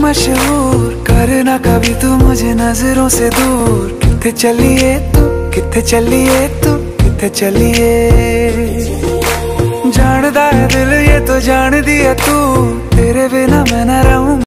मशहूर, करना कभी तू मुझे नजरों से दूर। किथे चलिए तू, किथे चलिए तू, किथे चलिए। जानदा है दिल ये तो जान दिया तू, तेरे बिना मैं ना रहूं।